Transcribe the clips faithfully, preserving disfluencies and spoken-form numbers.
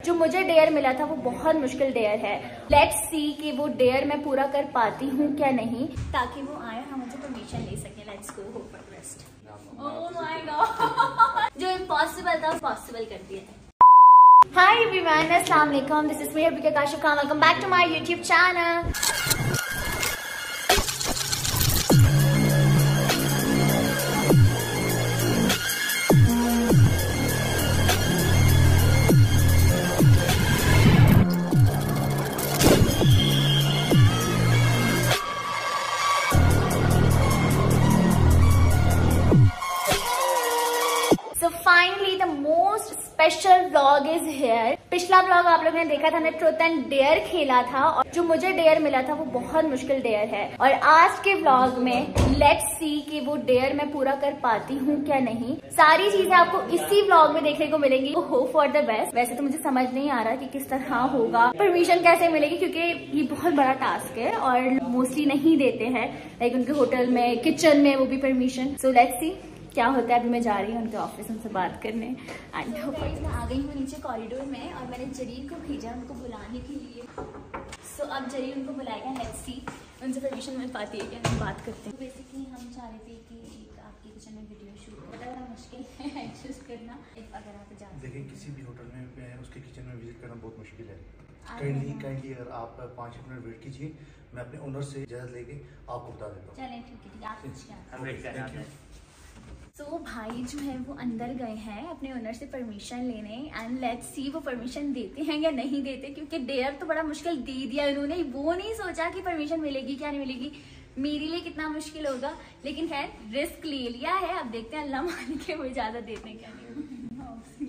जो मुझे डेयर मिला था वो बहुत मुश्किल डेयर है। लेट्स सी कि वो डेयर मैं पूरा कर पाती हूँ क्या नहीं, ताकि वो आए हम मुझे परमिशन ले सके। Let's go hope for the best. Oh my God, जो इम्पॉसिबल था पॉसिबल कर दिया। हाय एवरीवन, अस्सलाम वालेकुम, this is me Abika Kashif Khan, welcome back to my YouTube channel. Finally the most special vlog is here. पिछला व्लॉग आप लोगों ने देखा था, हमने ट्रूथ एंड डेयर खेला था और जो मुझे डेयर मिला था वो बहुत मुश्किल डेयर है। और आज के व्लॉग में लेट्स सी कि वो डेयर मैं पूरा कर पाती हूँ क्या नहीं। सारी चीजें आपको इसी व्लॉग में देखने को मिलेंगी। Hope for the best. वैसे तो मुझे समझ नहीं आ रहा कि किस तरह होगा, परमिशन कैसे मिलेगी, क्योंकि ये बहुत बड़ा टास्क है और मोस्टली नहीं देते हैं, लाइक उनके होटल में, किचन में वो भी परमिशन। सो लेट्स सी क्या होता है। अभी मैं जा रही हूँ उनके ऑफिस उनसे बात करने। एंड so, मैं आ गई हूँ नीचे कॉरिडोर में और मैंने जरीर को भेजा उनको बुलाने के लिए। सो so, अब जरीर उनको बुलाएगा, लेट्स सी उनसे परमिशन मिल पाती है क्या, हम बात करते हैं। बेसिकली हम चाह रहे थे कि एक आपके किचन में वीडियो शूट करना बड़ा मुश्किल है एडजस्ट करना। एक अगर आप जा देखिए किसी भी होटल में उसके किचन में विजिट करना बहुत मुश्किल है। काइंडली काइंडली अगर आप पाँच मिनट वेट कीजिए, मैं अपने ओनर से इजाज़त लेके आपको बता देता हूँ। चलें ठीक है, आप तो so, भाई जो है वो अंदर गए हैं अपने ओनर से परमिशन लेने एंड लेट्स सी वो परमिशन देते हैं या नहीं देते, क्योंकि डेयर तो बड़ा मुश्किल दे दिया उन्होंने। वो नहीं सोचा कि परमिशन मिलेगी क्या नहीं मिलेगी, मेरे लिए कितना मुश्किल होगा, लेकिन खैर रिस्क ले लिया है। अब देखते हैं अल्लाह मान के वो इजाजत देते हैं क्या नहीं।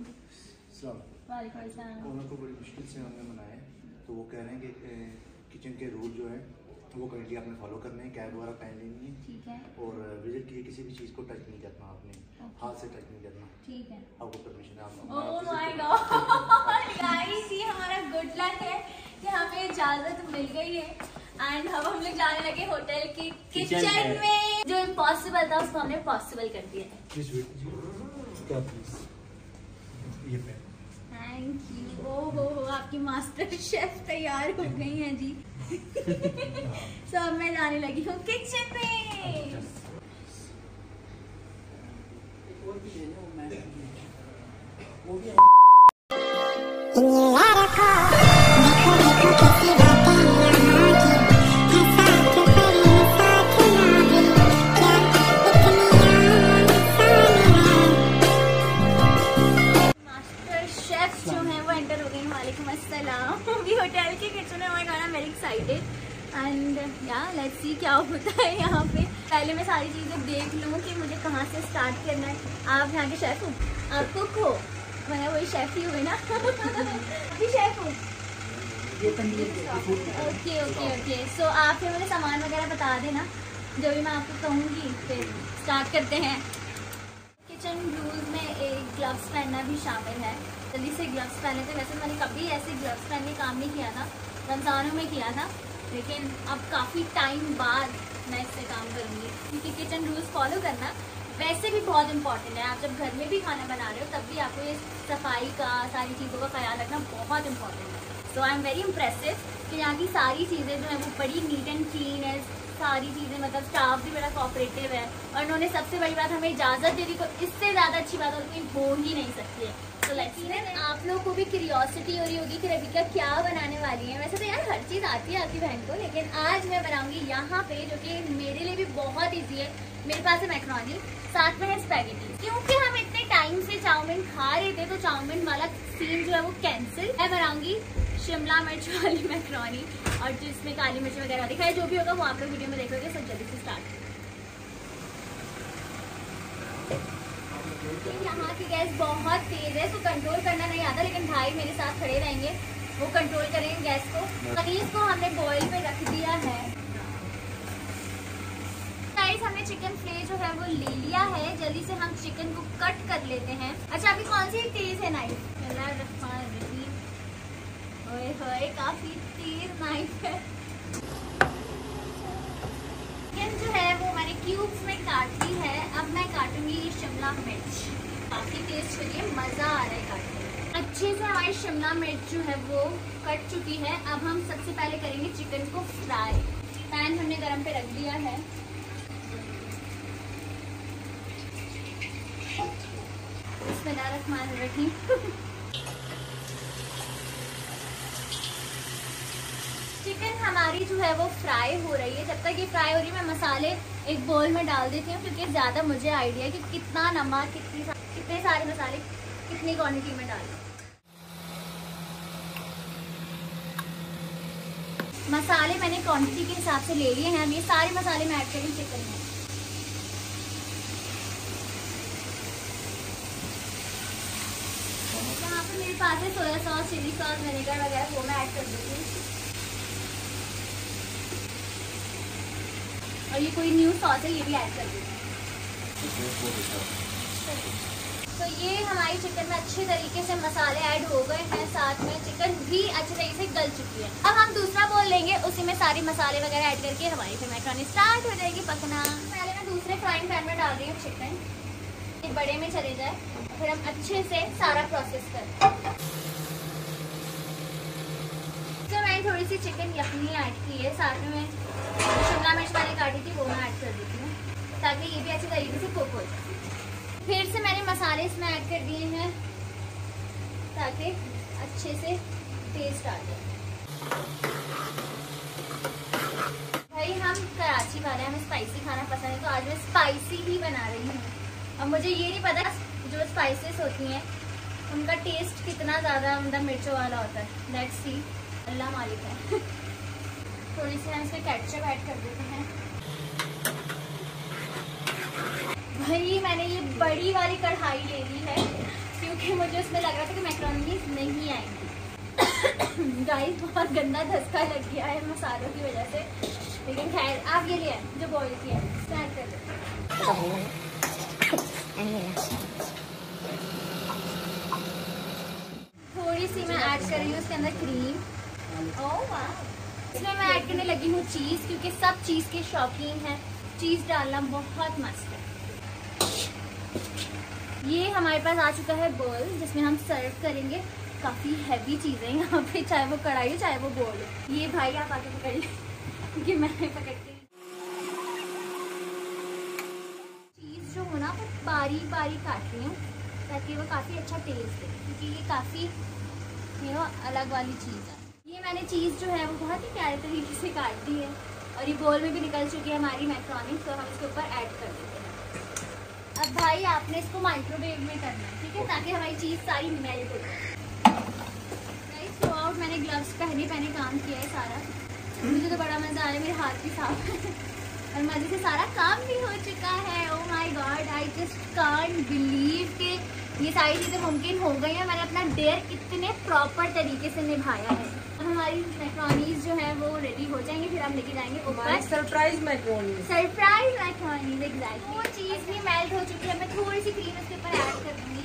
ओनर को बड़ी मुश्किल से हमने मनाया है, तो वो कह रहे हैं कि किचन के रूल जो है वो काइंडली आपने फॉलो करने हैं, कैब वगैरह पहन लेनी है, ठीक है, और विजिट के लिए किसी भी चीज़ को टच नहीं करना, आपने हाथ से टच नहीं करना, ठीक है, आपको परमिशन है। ओह माय गॉड गाइस, ये हमारा गुड लक है कि हमें इजाजत मिल गई है एंड अब हम लोग जाने लगे होटल के किचन में। जो इम्पॉसिबल था उसको हमने पॉसिबल कर दिया है। प्लीज वेट क्या प्लीज ये पे थैंक यू। ओ हो हो, आपकी मास्टर शेफ तैयार हो गई हैं जी। सो अब मैं जाने लगी हूँ किचन में। मास्टर शेफ जो है वो एंटर हो गई। वालेकुम अस्सलाम। अभी होटल के किचन में मैं गाना very excited and yeah let's see क्या होता है यहाँ पे। पहले मैं सारी चीज़ें देख लूँ कि मुझे कहाँ से स्टार्ट करना है। आप यहाँ के शेफ हो, आप कुक हो, मैं वही शेफ ही हुई ना। अभी शेफ हो। ओके ओके ओके सो आप फिर मुझे सामान वगैरह बता देना जो भी मैं आपको कहूँगी, फिर स्टार्ट करते हैं। किचन रूल्स में एक ग्लव्स पहनना भी शामिल है। जल्दी से ग्लव्स पहने थे। वैसे मैंने कभी ऐसे ग्लव्स पहन के काम नहीं किया था, रमज़ानों में किया था, लेकिन अब काफ़ी टाइम बाद मैं इससे काम करूँगी, क्योंकि किचन रूल्स फॉलो करना वैसे भी बहुत इंपॉर्टेंट है। आप जब घर में भी खाना बना रहे हो तब भी आपको ये सफाई का, सारी चीज़ों का ख्याल रखना बहुत इंपॉर्टेंट है। So I am very impressive कि यहाँ की सारी चीज़ें जो है वो बड़ी नीट एंड क्लीन है। सारी चीज़ें, मतलब स्टाफ भी बड़ा कोऑपरेटिव है और उन्होंने सबसे बड़ी बात हमें इजाज़त दे दी, तो इससे ज़्यादा अच्छी बात और कोई हो ही नहीं सकती है। तो लेट्स आप लोगों को भी क्यूरियोसिटी हो रही होगी कि रबिका क्या बनाने वाली है। वैसे तो यार हर चीज़ आती है आपकी बहन को, लेकिन आज मैं बनाऊंगी यहाँ पे, जो कि मेरे लिए भी बहुत ईजी है। मेरे पास है मैक्रोनी, साथ में है स्पैगेटी। क्योंकि हम इतने टाइम से चाउमीन खा रहे थे तो चाउमीन वाला सीन जो है वो कैंसिल। मैं बनाऊंगी शिमला मिर्च वाली मैक्रोनी और जिसमें काली मिर्च वगैरह दिखाई, जो भी होगा वो आप लोग वीडियो में देखोगे। सब जल्दी से स्टार्ट। यहाँ की गैस बहुत तेज है तो कंट्रोल करना नहीं आता, लेकिन भाई मेरे साथ खड़े रहेंगे, वो कंट्रोल करेंगे गैस को। पनीर को हमने बॉईल पे रख दिया है। गाइस हमने चिकन फ्ले जो है वो ले लिया है। जल्दी से हम चिकन को कट कर लेते हैं। अच्छा अभी कौन सी तेज है नाइफ? ओए होए काफी तेज नाइफ है। चिकन जो है वो मैंने क्यूब्स में काट ली है। अब मैं काटूंगी शिमला मिर्च। काफी टेस्ट के लिए मजा आ रहा है काटने में। अच्छे से हमारी शिमला मिर्च जो है वो कट चुकी है। अब हम सबसे पहले करेंगे चिकन को फ्राई। पैन हमने गरम पे रख दिया है। बिस्मिल्लाहिर्रहमानिर्रहीम। चिकन हमारी जो है वो फ्राई हो रही है। जब तक ये फ्राई हो रही है मैं मसाले एक बोल में डाल देती हूँ, क्योंकि ज़्यादा मुझे आइडिया है कि कितना नमक, कितनी सा, कितने सारे मसाले कितनी क्वांटिटी में डालें। मसाले मैंने क्वांटिटी के हिसाब से ले लिए हैं। अब ये सारे मसाले मैं ऐड करूँ चिकन में। यहाँ पर मेरे पास है soya sauce, chilli sauce, vinegar वगैरह, वो मैं ऐड कर देती हूँ। और ये कोई न्यू सॉस है, ये भी ऐड कर देती हूँ। तो ये हमारी चिकन में अच्छे तरीके से मसाले ऐड हो गए हैं, साथ में चिकन भी अच्छे तरीके से गल चुकी है। अब हम दूसरा बोल लेंगे, उसी में सारे मसाले वगैरह ऐड करके हमारी फिर मैक्रोनी स्टार्ट हो जाएगी पकना। पहले मैं दूसरे फ्राइंग पैन में डाल रही हूँ चिकन, ये बड़े में चले जाए, फिर हम अच्छे से सारा प्रोसेस करें। तो मैंने थोड़ी सी चिकन यखनी ऐड की है, साथ में शिमला मिर्च मैंने काटी थी वो मैं ऐड कर देती हूँ, ताकि ये भी अच्छे तरीके से कुक हो जाए। फिर से मैंने मसाले इसमें ऐड कर दिए हैं ताकि अच्छे से टेस्ट आ जाए। भाई हम कराची वाले, हमें स्पाइसी खाना पसंद है, तो आज मैं स्पाइसी ही बना रही हूँ। अब मुझे ये नहीं पता जो स्पाइसेस होती हैं उनका टेस्ट कितना ज़्यादा मतलब मिर्चों वाला होता है। लेट्स सी, अल्लाह मालिक है। थोड़ी सी हम इसमें केचप ऐड कर देते हैं। भाई मैंने ये बड़ी वाली कढ़ाई ले ली है, क्योंकि मुझे उसमें लग रहा था कि मैक्रोनी नहीं आएंगी। गाइस बहुत गंदा धसका लग गया है मसालों की वजह से, लेकिन खैर आप ये लिया जो बॉईल किया है स्टार्ट कर देते। थोड़ी सी मैं ऐड कर रही हूँ उसके अंदर क्रीम। ओह वाह। इसमें मैं ऐड करने लगी हूँ चीज़, क्योंकि सब चीज़ के शौकीन हैं। चीज़ डालना बहुत मस्त है। ये हमारे पास आ चुका है बोल, जिसमें हम सर्व करेंगे। काफ़ी हैवी चीज़ें यहाँ पे, चाहे वो कढ़ाई हो चाहे वो बोल हो। ये भाई आप आके पकड़ लें, क्योंकि मैंने पकड़ती चीज़ जो हो ना वो बारीक बारीक काट रही हूँ, ताकि वो काफ़ी अच्छा टेस्ट दे, क्योंकि ये काफ़ी यू नो अलग वाली चीज़ है। ये मैंने चीज़ जो है वो बहुत ही प्यारे तरीके से काट दी है, और ये बोल में भी निकल चुकी है हमारी मैक्रोनी, तो हम इसके ऊपर ऐड कर देते हैं। अब भाई आपने इसको माइक्रोवेव में करना है, ठीक है, ताकि हमारी चीज़ सारी मेल्ट हो जाए। थ्रू आउट मैंने ग्लव्स पहने पहने काम किया है सारा। मुझे तो बड़ा मज़ा आया, मेरे हाथ भी साफ है और मज़े से सारा काम भी हो चुका है। Oh my God, I just can't believe कि ये सारी चीज़ें मुमकिन हो गई हैं। मैंने अपना डेयर इतने प्रॉपर तरीके से निभाया है। अब हमारी मैक्रोनीज जो है वो रेडी हो जाएंगी, फिर हम लेके जाएंगे ऊपर। Surprise macaronis surprise macaronis exactly. वो चीज़ भी मेल्ट हो चुकी है, मैं थोड़ी सी क्रीम इसके ऊपर ऐड कर दूंगी।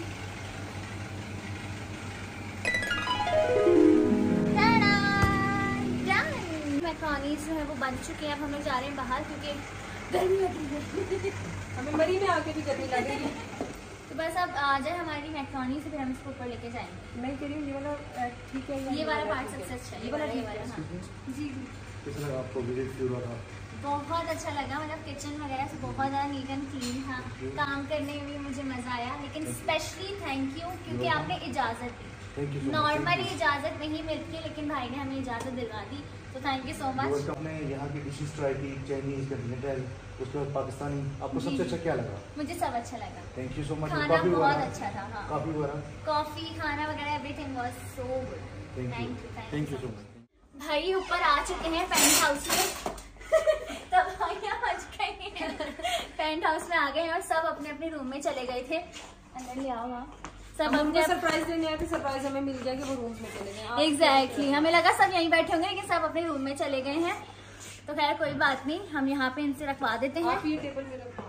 मैक्रोनीज जो है वो बन चुके हैं। अब हम लोग जा रहे हैं बाहर, क्योंकि गर्मी लग रही है। हमें मरी में आके भी गर्मी लग रही है। तो बस अब आ जाए हमारी मैक्रोनी से, फिर हम इसको ऊपर लेके जाएंगे। मैं कह रही हूँ ये वाला ठीक है, ये वाला पार्ट सबसे अच्छा है। ये वाला ये वाला हाँ जी जी। कैसा लगा आपको विजिट पूरा था? बहुत अच्छा लगा, मतलब किचन वगैरह से बहुत ज़्यादा नीट एंड क्लीन था। काम करने में भी मुझे मज़ा आया, लेकिन स्पेशली थैंक यू क्योंकि आपने इजाज़त दी। नॉर्मली इजाज़त नहीं मिलती, लेकिन भाई ने हमें इजाज़त दिलवा दी, तो थैंक यू सो मच। आपने यहाँ की डिशेस ट्राई की, चाइनीज, कॉन्टिनेंटल, उसके बाद पाकिस्तानी, आपको सबसे अच्छा क्या लगा? मुझे सब अच्छा लगा। Thank you so much. खाना बहुत अच्छा था। हाँ, कॉफी वगैरह, कॉफी, खाना वगैरह everything was so good. Thank you thank you so much. भाई ऊपर आ चुके हैं पेंट हाउस में। तो भाई आ चुके हैं पेंट हाउस में आ गए हैं, और सब अपने अपने रूम में चले गए थे। अंदर ले आओ। हाँ, सब हमको सरप्राइज देने आए थे, सरप्राइज हमें मिल गया कि वो रूम में चले गए। एग्जैक्टली, हमें लगा सब यहीं बैठे होंगे, लेकिन सब अपने रूम में चले गए हैं। तो खैर कोई बात नहीं, हम यहाँ पे इनसे रखवा देते हैं। आप ये टेबल में रखवा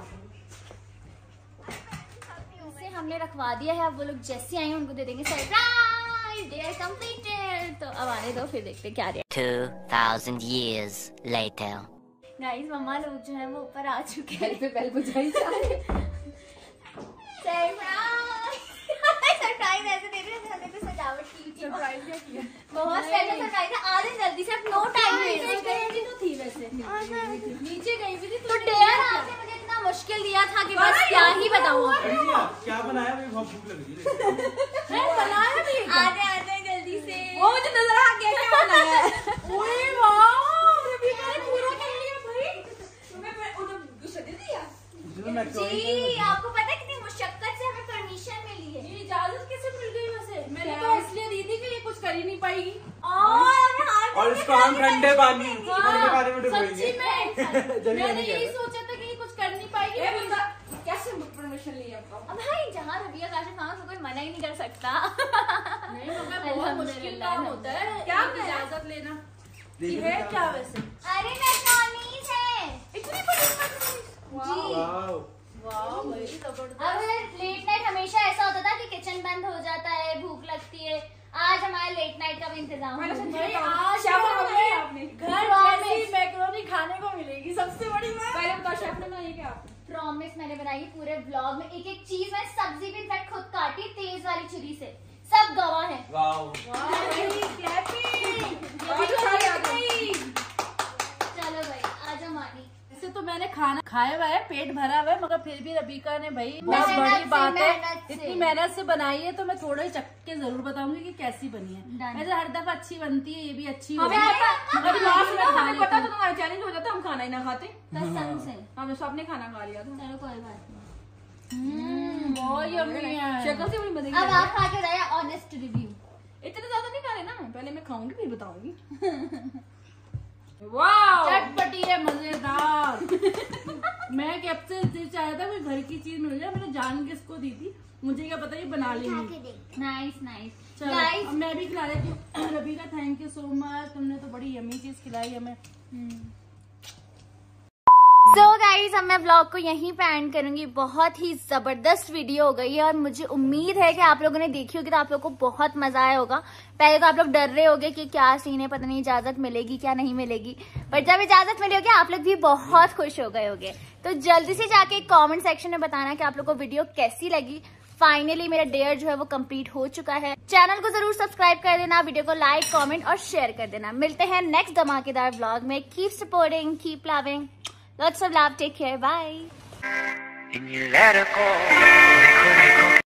इनसे हमने रखवा दिया है। अब वो लोग जैसे आए उनको दे देंगे सरप्राइज, दे आर कंप्लीटेड। तो अब आने दो, फिर देखते क्या रहे। two thousand years later. Guys मम्मा लोग जो है वो ऊपर आ चुके हैं। बेल पे बेल बजाई सरप्राइज सरप्राइज ऐसे दे रहे हैं जैसे सजा सरप्राइज क्या किया? बहुत स्पेशल सरप्राइज है। आ रहे जल्दी से, अब नो टाइम वेस्ट। गई तो थी वैसे, नीचे गई भी थी तो डेयर आपने मुझे इतना मुश्किल दिया था कि बस क्या ही बताऊँ। क्या बनाया? मुझे बहुत भूख लग रही है। बनाया भी आते आते जल्दी से। वो मुझे नजर आ गया क्या बनाया है। ओए वाह, रबीका ने पूरा कर लिया भाई। तुम्हें उन्हें गुस्सा दे दिया जी। आपको पता है कितनी मुशक्कत से हमें परमिशन मिली है। ये इजाजत कैसे मिल गई वैसे? मैंने तो इसलिए दी थी कि ये कुछ कर ही नहीं पाएगी और और इसको हम ठंडे पानी ठंडे पानी में डुबोएंगे। सच्ची में जल्दी मैंने नहीं यही कहता। सोचा था कि ये कुछ कर नहीं पाएगी। ये बंदा कैसे परमिशन लिया आपका? अब भाई जहाँ रबिया काशिफ मामा कोई मना ही नहीं कर सकता। नहीं मगर बहुत मुश्किल काम होता है क्या इजाजत लेना। ये है क्या वैसे? अरे मैक्रोनीज है, इतनी बड़ी मैक्रोनीज। जी वाओ वाह भाई जबरदस्त। अब लेट नाइट हमेशा ऐसा होता था कि किचन बंद हो जाता है, भूख लगती है। आज हमारे लेट नाइट का भी इंतजाम हो गया। आज क्या बनाया आपने? घर जैसी मैक्रोनी खाने को मिलेगी सबसे बड़ी बात। पहले बताओ शेफ ने बनाई क्या? प्रॉमिस मैंने बनाई पूरे ब्लॉग में, एक एक चीज में सब्जी भी इनफैक्ट खुद काटी तेज वाली छुरी से। सब गवाह है। वाओ चलो भाई आजा मानी। वैसे तो मैंने खाना खाया हुआ है, पेट भरा हुआ है, मगर फिर भी रबीका ने भाई बहुत मेहनत बड़ी से, बात है, मेहनत से। इतनी मेहनत से बनाई है तो मैं थोड़े ही चख के जरूर बताऊंगी कि कैसी बनी है। Done। वैसे हर दफा अच्छी बनती है, ये भी अच्छी हमें होगी। पता- मगर लास्ट में खा लेती पता हूँ। तो तुम्हारा चैलेंज हो जाता, हम खाना ही ना खाते। कसम से। हमने सबने खाना खा लिया था। चलो कोई बात नहीं। बहुत यम्मी है। शक्ल से बड़ी मजे की अब लग रही आप खा के बताइए ऑनेस्ट रिव्यू। है। इतने ज्यादा नहीं खा रहे ना, पहले मैं खाऊंगी फिर बताऊंगी। वाह चटपटी है, मजेदार। मैं कब से दिल चाह रहा था कोई घर की चीज मिल जाए, मैंने जान के इसको दी थी, मुझे क्या पता ये बना लेंगी। Nice nice. चलो गाइस अब मैं भी खिला देती हूँ। Rabika thank you so much, तुमने तो बड़ी यम्मी चीज खिलाई हमें। सो गाइज अब मैं व्लॉग को यहीं पे एंड करूंगी। बहुत ही जबरदस्त वीडियो हो गई है और मुझे उम्मीद है कि आप लोगों ने देखी होगी तो आप लोगों को बहुत मजा आया होगा। पहले तो आप लोग डर रहे होगे कि क्या सीन है, पता नहीं इजाजत मिलेगी क्या नहीं मिलेगी, पर जब इजाजत मिली होगी आप लोग भी बहुत खुश हो गए होगे। तो जल्दी से जाके कॉमेंट सेक्शन में बताना कि आप लोग को वीडियो कैसी लगी। फाइनली मेरा डेयर जो है वो कंप्लीट हो चुका है। चैनल को जरूर सब्सक्राइब कर देना, वीडियो को लाइक कमेंट और शेयर कर देना। मिलते हैं नेक्स्ट धमाकेदार व्लॉग में। Keep supporting, keep loving, lots of love, take care, bye.